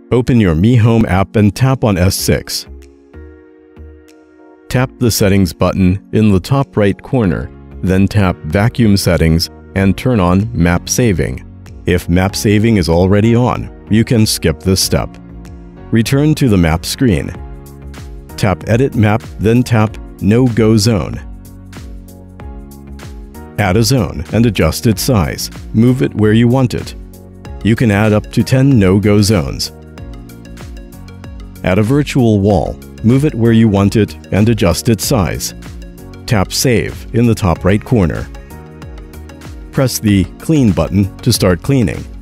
Open your Mi Home app and tap on S6. Tap the Settings button in the top right corner, then tap Vacuum Settings and turn on Map Saving. If Map Saving is already on, you can skip this step. Return to the map screen. Tap Edit Map, then tap No-Go Zone. Add a zone and adjust its size. Move it where you want it. You can add up to 10 no-go zones. Add a virtual wall. Move it where you want it and adjust its size. Tap Save in the top right corner. Press the Clean button to start cleaning.